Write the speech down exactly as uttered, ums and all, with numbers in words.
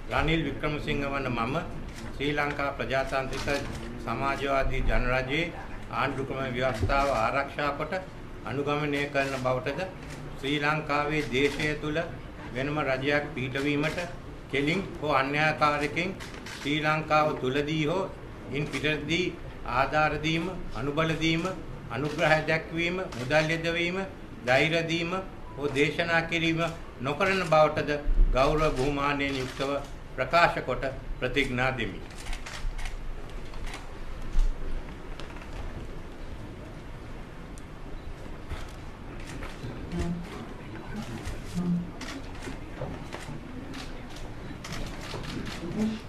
රනිල් වික්‍රමසිංහ වන මම ශ්‍රී ලංකා ප්‍රජාතාන්ත්‍රික සමාජවාදී ජනරජයේ ආණ්ඩුක්‍රම ව්‍යවස්ථාව ආරක්ෂා කොට අනුගමනය කරන බවටද ශ්‍රී ලංකාවේ දේශය තුල වෙනම රජයක් පිහිටවීමට කෙලින් හෝ අන්‍යායකාරකෙන් ශ්‍රී ලංකාව තුලදී හෝ ඉන් පිටදී ආධාර දීම, අනුබල දීම, අනුග්‍රහය දැක්වීම, මුදල් යොදවීම, ධෛර්ය දීම හෝ දේශනා කිරීම නොකරන බවටද ගෞරව බහුමානයෙන් යුක්තව ප්‍රකාශ කොට ප්‍රතිඥා දෙමි. Mm-hmm.